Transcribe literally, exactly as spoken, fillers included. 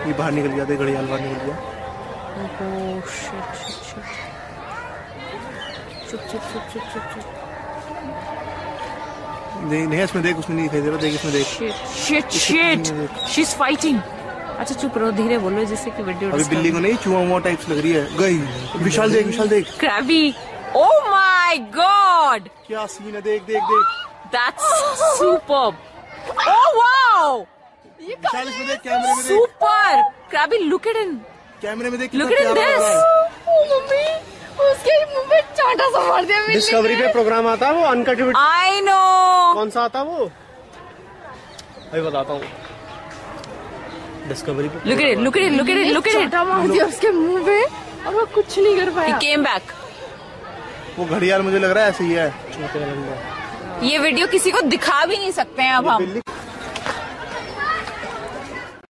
ये बाहर निकल गया, घड़ियाल बाहर निकल गया। Oh shit shit shit. चुप चुप चुप चुप चुप चुप। नहीं नहीं इसमें देख, उसमें नहीं दिखाई दे रहा, देख इसमें देख। Shit shit shit she is fighting. अच्छा चुप रहो, धीरे बोलो जिससे कि वीडियो। अभी बिल्ली को नहीं, चूहा मुआ टाइप्स लग रही है। गई विशाल देख, विशाल देख। क्रैबी, ओह माय गॉड क्या सीन है, देख देख देख। That's superb. Oh wow, Vishal इसमें देख, कैमरे में देख। Super crabby, look at in, कैमरे में देख, look at in this. Mummy उसके मुंह में चांटा सा मार दिया। डिस्कवरी पे प्रोग्राम आता है वो अनकट वीडियो। आई नो कौन सा आता वो, अभी बताता हूँ। डिस्कवरी पे look at it, look at it, look at it, look at it. चांटा मार दिया उसके मुंह पे और वो कुछ नहीं कर पाया। He came back. वो घड़ियाल मुझे लग रहा है ऐसे ही है। ये वीडियो किसी को दिखा भी नहीं सकते हैं अब हम।